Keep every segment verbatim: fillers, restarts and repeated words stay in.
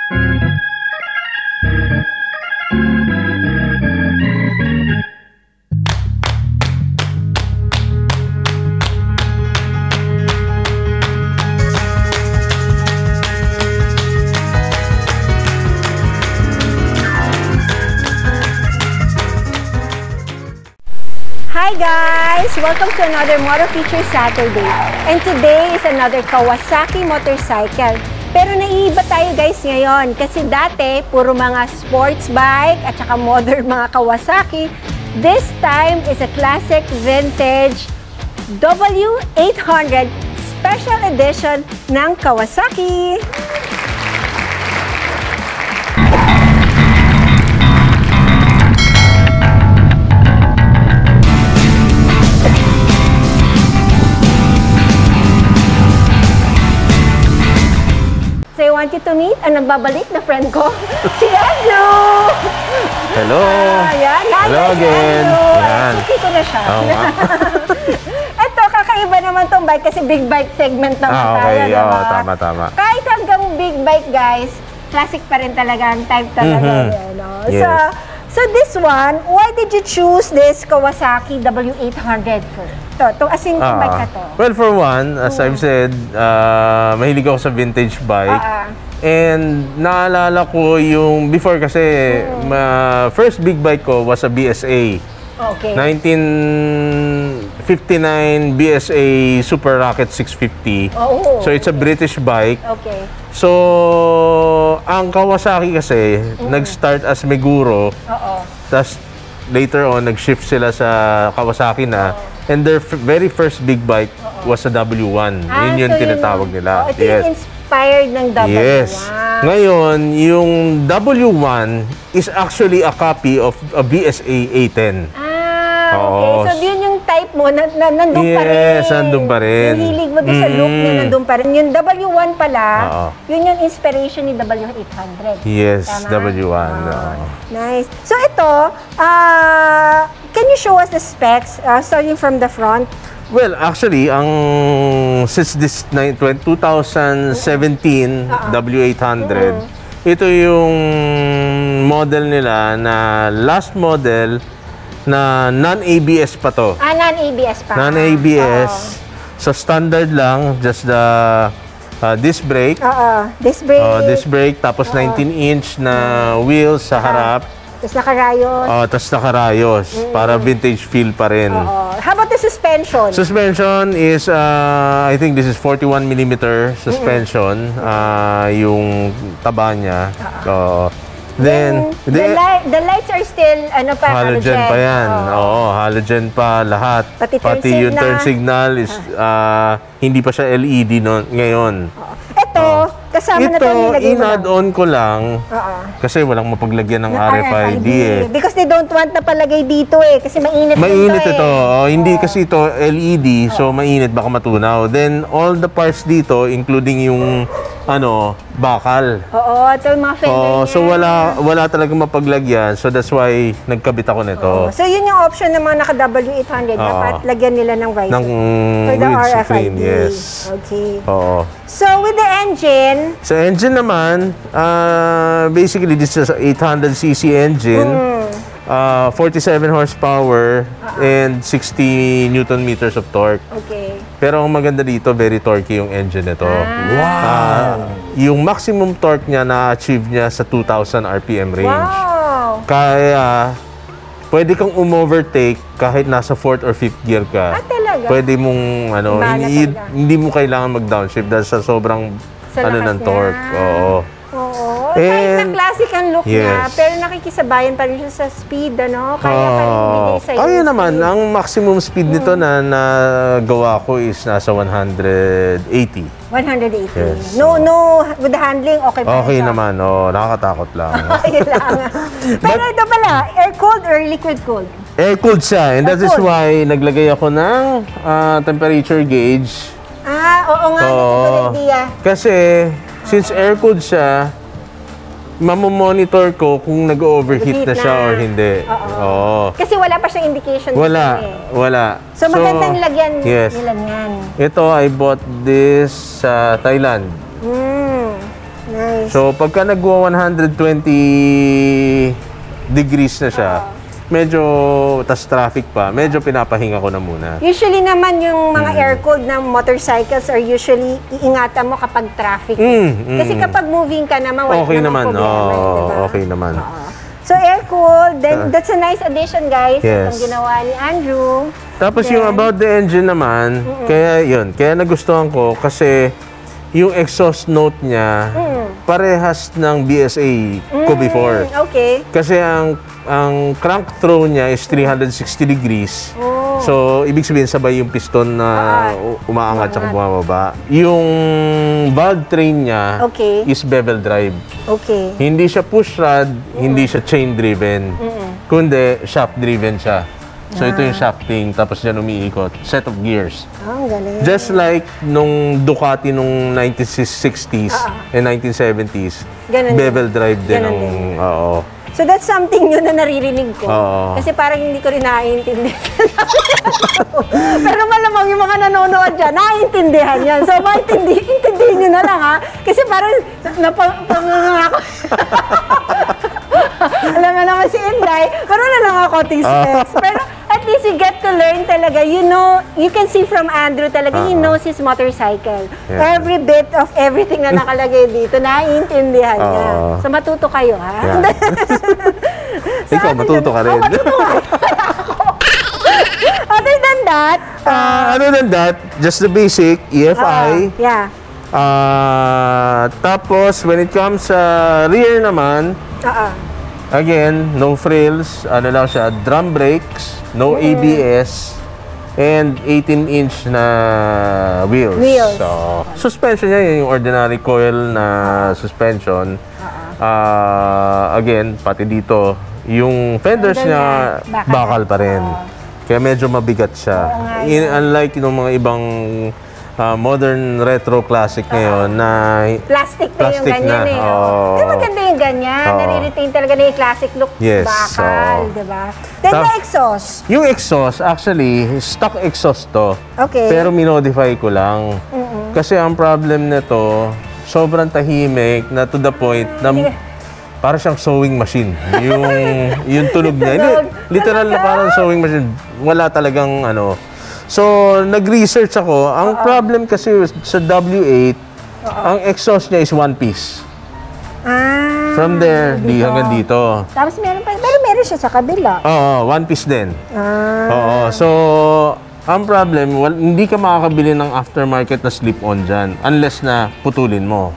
Hi guys! Welcome to another Motor Feature Saturday. And today is another Kawasaki motorcycle. Pero naiiba tayo guys ngayon kasi dati puro mga sports bike at saka modern mga Kawasaki. This time is a classic vintage W eight hundred Special Edition ng Kawasaki. So I want you to meet ang nagbabalik na friend ko, si Andrew! Hello! Uh, yan, Hello si again! Yan. Suki ko na siya. Oh, Ito, kakaiba naman tong bike kasi big bike segment naman ah, okay. tayo, diba? Oh, tama, tama. Kahit hanggang big bike, guys, classic pa rin talaga ang type talaga. Mm-hmm. Yan, no? Yes. So, so this one, why did you choose this Kawasaki W eight hundred for? To, to as in Ah, bike na to? well, for one, as mm. I've said, uh, mahilig ako sa vintage bike. Ah, ah. And naalala ko yung before kasi, mm. uh, first big bike ko was a B S A. Okay. nineteen fifty-nine B S A Super Rocket six fifty. Oh, so it's a British bike. Okay. So, ang Kawasaki kasi, mm. nag-start as Meguro. Oo. Tapos, later on, nag-shift sila sa Kawasaki na. Oh. And their very first big bike uh-oh. was a W one. Ah, yun yung so tinatawag yun, nila. Oh, ito yes. yung inspired ng W one. Yes. Ngayon, yung W one is actually a copy of a B S A A ten. Ah, okay. Oo. So, yun yung type mo, na, na, nandun yes, pa rin. Yes, nandun pa rin. Yung hilig mo doon mm. sa look niya, nandun pa rin. Yung W one pala, uh-oh. yun yung inspiration ni W eight hundred. Yes, tama? W one. Oh, nice. So, ito, uh, can you show us the specs, uh, starting from the front? Well, actually, ang since this twenty seventeen uh-uh. W eight hundred, mm. ito yung model nila na last model na non-A B S pa to. Ah, non-A B S pa. Non-A B S. So, standard lang, just the uh, disc brake. Oo, disc brake. Uh, disc brake, tapos uh-uh. nineteen inch na wheels sa harap. Tapos nakarayos. Oh, tapos nakarayos. Mm. Para vintage feel pa rin. Oo. How about the suspension? Suspension is, uh, I think this is forty-one millimeter suspension. Mm-hmm. uh, yung taba niya. Uh-huh. uh, then, then the, light, the lights are still, ano pa, halogen. Halogen pa yan. Oo, oh. halogen pa lahat. Pati, Pati turn yung turn signal is, uh, hindi pa siya L E D no, ngayon. Uh-huh. Ito, uh, kasama ito, na ito nilagay mo in-add-on ko lang uh-uh. kasi walang mapaglagyan ng R F I D eh. Because they don't want na palagay dito eh, kasi mainit, mainit ito. ito eh. Oh, hindi oh. kasi ito L E D, so oh. mainit, baka matunaw. Then, all the parts dito, including yung ano, bakal. Oo, ito yung mga fender oh, niya. So, wala, wala talagang mapaglagyan. So, that's why nagkabit ako nito. Oh. So, yun yung option ng mga naka-W eight hundred. Oh. Dapat lagyan nila ng visor. Ng for the R F I D. Yes. Okay. Oo. So, with the engine? Sa engine naman, uh, basically, this is a eight hundred c c engine. Mm. Uh, forty-seven horsepower uh-huh. and sixty newton meters of torque. Okay. Pero ang maganda dito, very torquey yung engine nito. Ah. Wow! Uh, yung maximum torque niya na-achieve niya sa two thousand R P M range. Wow! Kaya, pwede kang umovertake kahit nasa fourth or fifth gear ka. Ah, talaga? Pwede mong, ano, hindi, hindi mo kailangan mag-downshift dahil sa sobrang, sa ano, ng torque. Oo. Oo. And, kahit na classic ang look yes. niya, pero nakikisabayan pa rin siya sa speed, ano? Kaya uh, pa rin bigay sa'yo. Kaya naman, speed. Ang maximum speed nito hmm. na nagawa ko is nasa one eighty. one eighty. Yes. No, no, with the handling, okay pa okay naman, oh, nakakatakot lang. Okay lang. Pero But, ito pala, air-cooled or liquid-cooled? Air-cooled siya, and that is why naglagay ako ng uh, temperature gauge. Ah, oo nga, oh, good idea. Kasi, since air-cooled siya, mamomonitor ko kung nag-overheat na siya na. or hindi. Oo. Kasi wala pa siyang indication. Wala, eh. wala. So, so magandang lagyan yes. nila yan. Ito, I bought this sa uh, Thailand. Mm, nice. Nice. So, pagka nagwa one hundred twenty degrees na siya, uh, medyo, tas traffic pa, medyo pinapahinga ko na muna. Usually naman yung mga mm. air-cooled na motorcycles are usually iingatan mo kapag traffic. Mm, mm. Kasi kapag moving ka naman, wala okay naman, problema. Oh, diba? Okay naman. Oo. So, air-cooled, then, uh, that's a nice addition, guys. Yes. Itong ginawa ni Andrew. Tapos then, yung about the engine naman, mm -mm. kaya yun, kaya nagustuhan ko kasi yung exhaust note niya, mm. parehas ng B S A ko mm, before. Okay. Kasi ang ang crank throw niya is three hundred sixty degrees. Oh. So, ibig sabihin sabay yung piston na ah, umaangat at bumababa. Yung valve train niya okay. is bevel drive. Okay. Hindi siya push rod, mm. hindi siya chain driven. Mm -mm. Kundi shaft driven siya. So, ah. ito yung shafting, tapos dyan umiikot. Set of gears. Oh, galing. Just like nung Ducati nung nineteen sixties ah. and nineteen seventies. Ganun bevel din. drive din. Ganun ng, din. Oo. So, that's something yun na naririnig ko. Oo. Kasi parang hindi ko rin naiintindihan. Pero malamang yung mga nanonood dyan, naiintindihan yan. So, maintindihin nyo na lang, ha? Kasi parang napangangako. Alam mo naman si Inday, pero na lang ako stress. Pero at least you get to learn talaga. You know, you can see from Andrew talaga, uh -huh. he knows his motorcycle. Yeah. Every bit of everything na nakalagay dito, naiintindihan uh -huh. niya. So matuto kayo, ha? Yeah. So, ikaw, matuto ka rin. Oh, matuto ka rin. Other than that, uh, uh, other than that, just the basic E F I. Uh, yeah. Uh, tapos, when it comes sa uh, rear naman, uh -uh. again, no frills, ano lang siya, drum brakes, no mm. A B S, and eighteen inch na wheels. Wheels. So, suspension niya, yung ordinary coil na suspension. Uh-uh. uh, again, pati dito, yung fenders niya, bakal, bakal pa rin. Uh, Kaya medyo mabigat siya. Uh, In, unlike yung mga ibang Uh, modern retro classic uh, ngayon na plastic na plastic yung ganyan na. eh. Oh. Pero maganda yung ganyan. Oh. Nare-retain talaga na yung classic look. Yes. Bakal, Oh. diba? Then the exhaust. Yung exhaust, actually, stock exhaust to. Okay. Pero minodify ko lang. Mm -mm. Kasi ang problem nito, sobrang tahimik na to the point na para siyang sewing machine. Yung, yung tunog niya. Hindi, literal na parang sewing machine. Wala talagang ano. So, nag-research ako. Ang uh -oh. problem kasi sa W eight, uh -oh. ang exhaust niya is one piece. Ah, From there, di hanggang dito. Tapos meron pa, pero meron siya sa kabila. Oo, one piece din. Ah. Oo, so, ang problem, well, hindi ka makakabili ng aftermarket na slip-on dyan unless na putulin mo.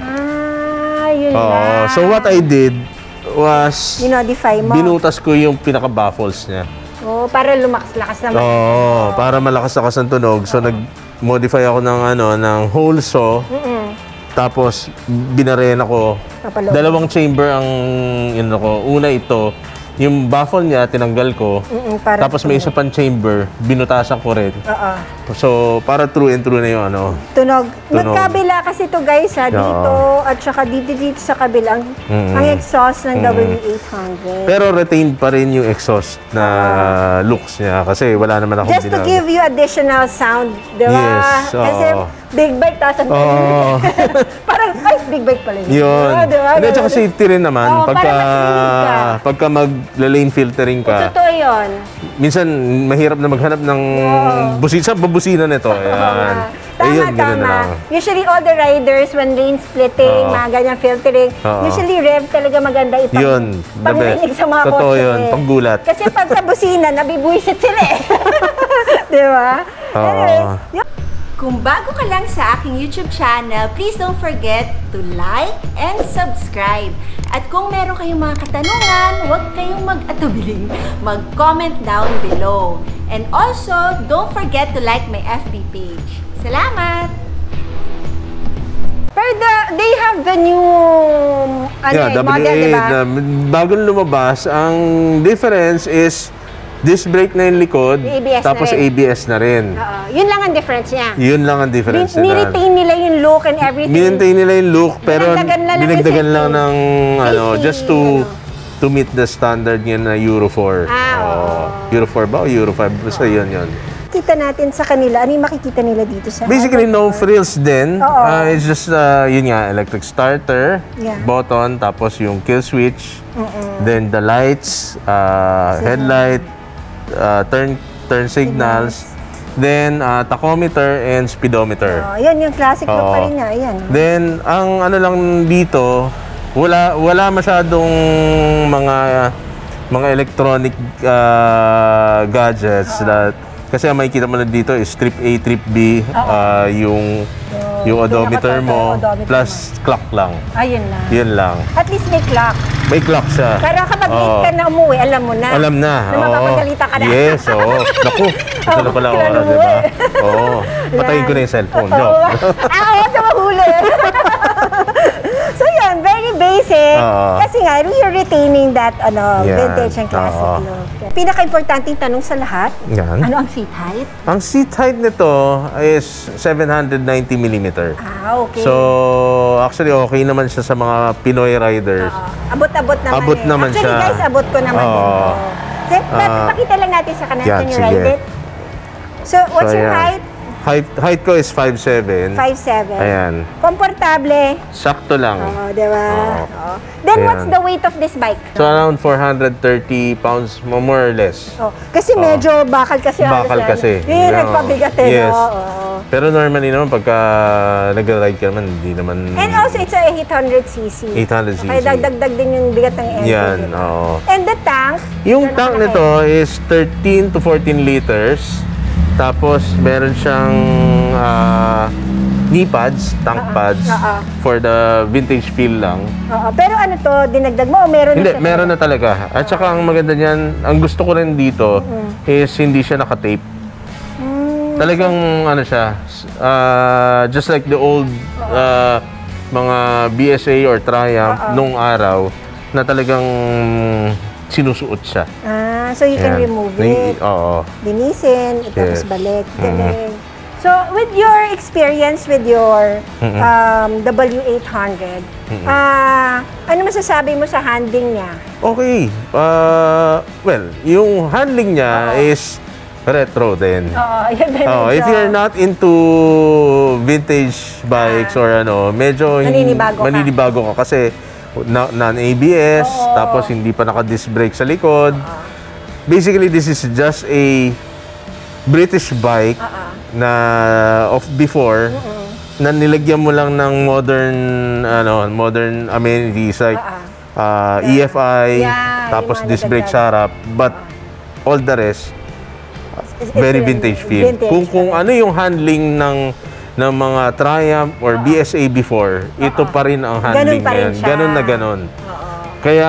Ah, yun Oo, lang. so what I did was, minodify mo. Binutas ko yung pinaka-baffles niya. Oh, para lumakas-lakas naman. Oo, oh, para malakas-lakas ang tunog. So, oh. nag-modify ako ng, ano, ng hole saw. Mm -mm. Tapos, binarena ko. Papaloob. Dalawang chamber ang, yun ako. Una ito, yung baffle niya, tinanggal ko. Mm -mm, para tapos, may isa pang chamber, binutasan ko rin. Oo. Uh -uh. So, para true and true na yung, ano. Tunog. Tunog. Magkabila kasi to guys, ha, dito. Uh -uh. At saka dito, dito sa kabilang, mm -mm. ang exhaust ng mm -mm. W eight hundred. Pero retained pa rin yung exhaust na uh, looks niya. Kasi wala naman akong just to give you additional sound, di ba? Yes. Uh -oh. Kasi big bike, tapos ang oh. parang, ay, big bike pala yun. Yun. Oh, diba? Hindi, tsaka safety rin naman. Oh, pagka, ka. pagka mag-lane filtering ka. Totoo yun. Minsan, mahirap na maghanap ng oh. busina. Saan babusina nito? Ayan. Tama, Ayun, tama. Usually, all the riders, when lane splitting, oh. mga ganyan filtering, oh. usually rev talaga maganda ipang yun, pangrinig sa mga totoo kotse. Yun, panggulat. Kasi pagka busina, nabibuisit sila eh. Di ba? Oh. Anyway, yun. Kung bago ka lang sa aking YouTube channel, please don't forget to like and subscribe. At kung meron kayong mga katanungan, huwag kayong mag-atubiling. Mag-comment down below. And also, don't forget to like my F B page. Salamat! Pero the, they have the new ano, yeah, model, diba? Uh, bagong lumabas, ang difference is disc brake na yung likod, A B S tapos na A B S na rin. Oo. Yun lang ang difference niya. Yun lang ang difference nila. Ni-retain nila yung look and everything. Ni-retain nila yung look, pero dinagdagan dinagdagan lang ng, ano, safety, just to ano. to meet the standard niya na Euro four. Ah, oh. Euro four ba o Euro five? Basta yun yun. Kita natin sa kanila, ano yung makikita nila dito sa Basically, no frills din. Oo. Uh, it's just, uh, yun nga, electric starter, Yeah. button, tapos yung kill switch, Mm-mm. then the lights, uh, headlight, uh, turn turn signals, then uh, tachometer and speedometer. Oh, yan yung classic look Oo. pa rin niya. Ayan. Then, ang ano lang dito, wala wala masyadong mga mga electronic uh, gadgets that kasi ang makikita mo na dito is trip A, trip B, uh, yung yung odometer mo, odometer plus clock lang. Ayun lang. Yun lang. At least may clock. May clock siya. Pero kapag late Oo. ka na umuwi, alam mo na. Alam na. Na oo. mapapagalitan ka na. Yes, oo. Naku, ito na pala Oo, oras, kailan di ba? umuwi. Oo. Patayin ko na yung cellphone. Oo. Joke. Ah, oo, sa mahuli. So yan, very basic. Oo. Kasi nga, we are retaining that ano, Yan. vintage and classic Oo. look. Pinaka-importanting tanong sa lahat, Yan. ano ang seat height? Ang seat height nito is seven hundred ninety millimeter. Ah, okay. So, actually okay naman siya sa mga Pinoy riders. Oo. Abot-abot naman Abot eh. naman Actually, siya. guys, abot ko naman Oo. din. to. So, Ah. pakita lang natin sa kanila. Yan, Can you sige. ride it? So, what's So, your ayan. height? Height, height ko is five seven. five seven. Ayan. Komportable. Sakto lang. Oo, di ba? Oo. Oo. Then, Ayan. what's the weight of this bike? So, around four hundred thirty pounds, more or less. Oh, kasi medyo bakal kasi. Bakal halos yan. kasi. Yun yung Oo. nagpabigat eh. Yes. no? Oo. Pero normally naman, pagka nag-ride ka naman, hindi naman... And also, it's a eight hundred c c. eight hundred c c. Kaya dagdag din yung bigat ng engine. Yan, diba? oo. And the tank? Yung gano'n tank kalaki? nito is thirteen to fourteen liters. Tapos, meron siyang ah, knee pads, tank pads, Oo. for the vintage feel lang. Oo. Pero ano to, dinagdag mo o meron Hindi, na siya? meron na talaga. At saka ang maganda niyan, ang gusto ko rin dito is hindi siya naka-tape. Mm. Talagang ano siya, ah, just like the old ah, mga B S A or Triumph nung araw na talagang sinusuot siya. Ah, so you can Ayan. remove Ni- it. Oo. Linisin, tapos Yes. balik. Galing. So, with your experience with your um, W eight hundred, ah, ano masasabi mo sa handling niya? Okay. Uh, well, yung handling niya is retro din. Oo, yan din. Oh, if medyo- you're not into vintage bikes or ano, medyo hin- Maninibago ka. maninibago ka kasi na- non-A B S, tapos hindi pa naka-disc brake sa likod. Basically, this is just a British bike na of before na nilagyan mo lang ng modern ano, modern amenities like uh, E F I, Yeah, tapos yung mga disc brake nadagdag. sa harap, but all the rest It's very really vintage feel. vintage. Kung kung ano yung handling ng ng mga Triumph or B S A before, ito pa rin ang handling pa rin ngayon. siya. Ganun na ganun. Kaya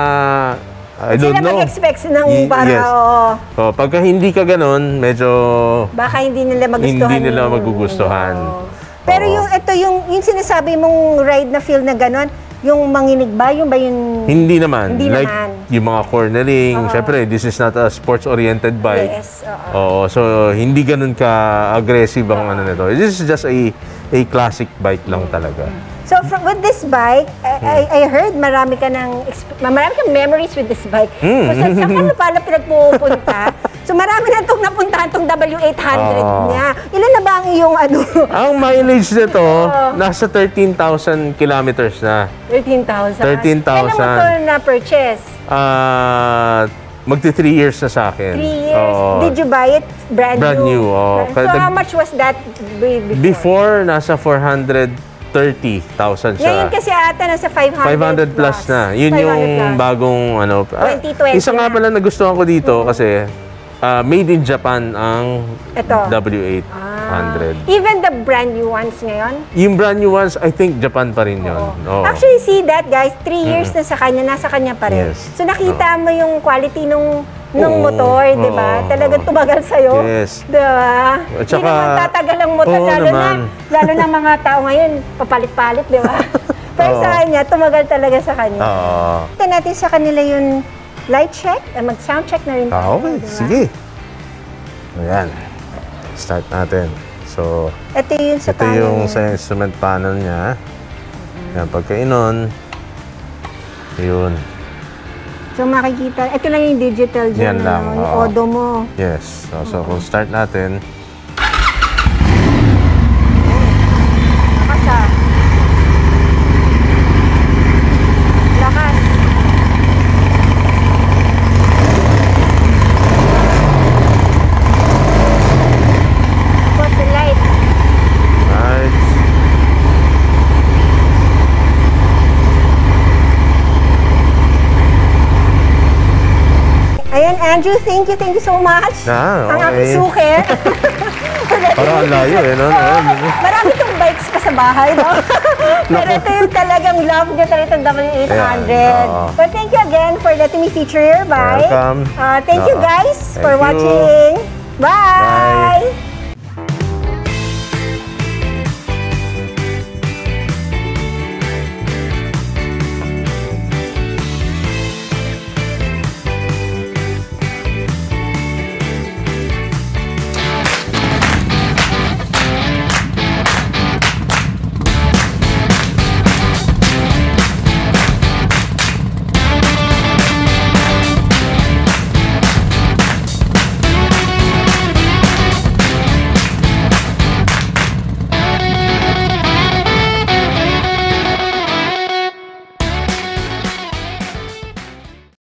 I don't Sila know. mag-expect ng Y- para, yes. oo, Oh, pagka hindi ka ganun, medyo baka hindi nila magustuhan. Hindi nila yung- magugustuhan. Oo. Pero Oo. yung ito yung yung sinasabi mong ride na feel na gano'n, yung manginig ba, yung ba yung hindi naman. Hindi like naman. yung mga cornering, syempre this is not a sports-oriented bike. Yes, oo. Oo, so hindi ganun ka-aggressive ang ano nito. This is just a a classic bike lang talaga. So from, with this bike, I, I, I heard marami ka ng exp- marami kang memories with this bike. Mm. Kung saan saan ka na pala pinagpupunta. So marami na itong napuntahan itong W eight hundred Oo. niya. Ilan na ba ang iyong ano? Ang mileage nito, nasa thirteen thousand kilometers na. thirteen thousand. thirteen thousand. Kailan mo ito na-purchase? Ah, magti three years na sa akin. Three years? Oo. Did you buy it brand, Brand new, oo. So Kada- how much was that b- before? Before, nasa four hundred thirty thousand Ngayon siya. kasi ata nasa five hundred five hundred plus na. Yun five hundred yung plus. bagong ano. Ah, twenty twenty isa nga na. pala nagustuhan ko dito kasi ah, made in Japan ang Ito. W eight hundred. Ah. Even the brand new ones ngayon? Yung brand new ones, I think Japan pa rin yun. Oo. Actually, see that guys, three years na sa kanya, nasa kanya pa rin. Yes. So nakita mo yung quality nung nung Oo. motor, di ba? Oo. Talagang tumagal sa'yo. Yes. Di ba? At Hindi saka- naman tatagal ang motor, Oo lalo naman. na, lalo na mga tao ngayon, papalit-palit, di ba? Pero Oo. sa kanya, tumagal talaga sa kanya. Oo. Ito natin sa kanila yung light check, eh, mag-sound check na rin. Ah, tayo, okay. di ba? Sige. Ayan. Start natin. So, Ito yung sa ito yung sa instrument panel niya. Yan, pagka inon, yun. So makikita, ito lang yung digital dyan, Yan lang, ano, yung oo. odo mo. Yes. So, so kung start natin, Lakas ah. Lakas. Put the light. right. Ayan, Andrew, thank you, thank you so much. Ah, Ang okay. aking suke. Parang ang layo eh, no? Oo. Marami itong bikes pa sa bahay, no? Pero ito yung talagang love niya talaga itong W eight hundred. Ayan, oo. But thank you again for letting me feature your bike. Welcome. Uh, thank you Oo. guys Thank for you. watching. Bye! Bye.